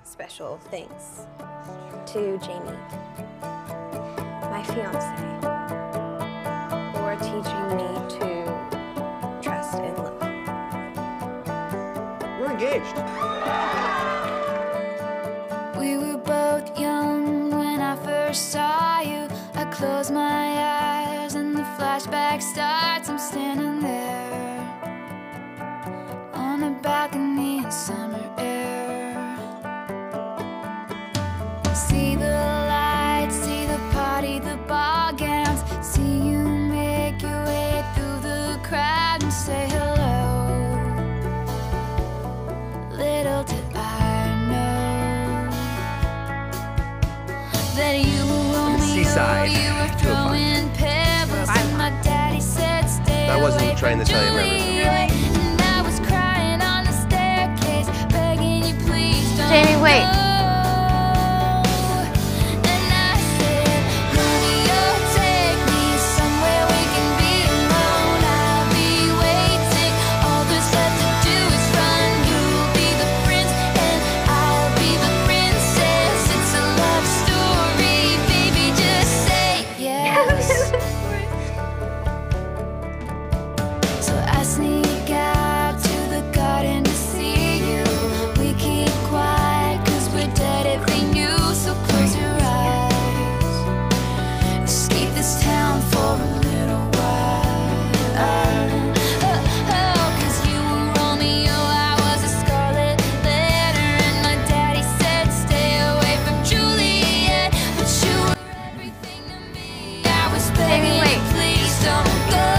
special thanks to Jamie, my fiance, for teaching me to trust and love. We're engaged. We were both young when I first saw you. I close my eyes and the flashback starts. I'm standing there on a balcony in summer air. See the lights, see the party, the ball gowns. See you make your way through the crowd and say hello. Little did I know that you were Romeo, Seaside. you were throwing pebbles, and my daddy said stay I wasn't away trying to from tell you everything. Juliet. And I was crying on the staircase, begging you please don't Jamie, wait. go. And I said, Romeo, take me somewhere we can be alone. I'll be waiting. All there's left to do is run. You'll be the prince and I'll be the princess. It's a love story, baby, just say yes. So I sneak out to the garden to see you. We keep quiet 'cause we're dead if we knew. So close your eyes, escape this town for a little while. Oh, 'cause you were Romeo, I was a scarlet letter, and my daddy said stay away from Juliet. But you were everything to me. I was begging you, please don't go.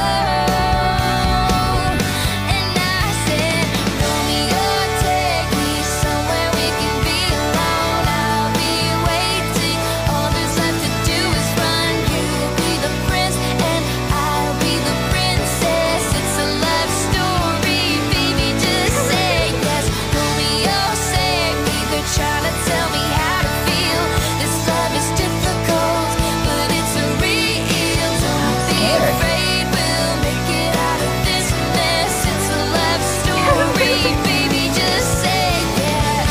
And I said, Romeo, take me somewhere we can be alone. I'll be waiting. All there's left to do is run. You'll be the prince and I'll be the princess. It's a love story, baby, just say yes. Romeo, save me. They're trying to tell me how to feel. This love is difficult, but it's a real. Don't be afraid, we'll make it out of this mess. It's a love story, baby, just say yes.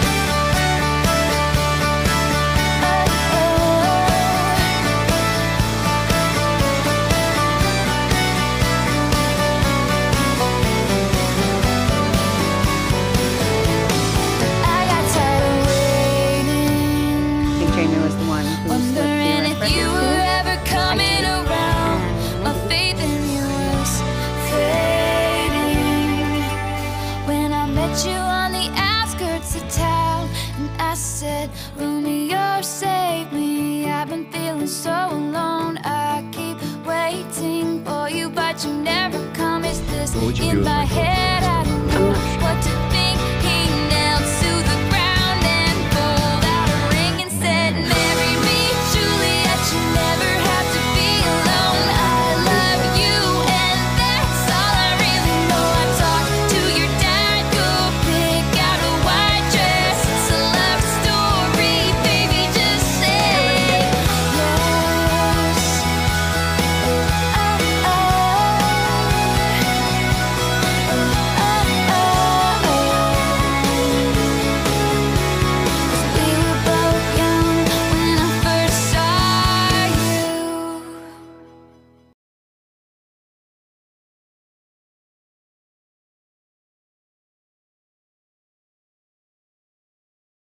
I got tired of waiting, I think Jamie was the one who slipped wondering if you the were ever coming around. My faith in you was fading when I met you on the outskirts of town, and I said, Romeo, save me. I've been feeling so alone. I keep waiting for you, but you never come. Is this What would you do in with my my head? I don't know what to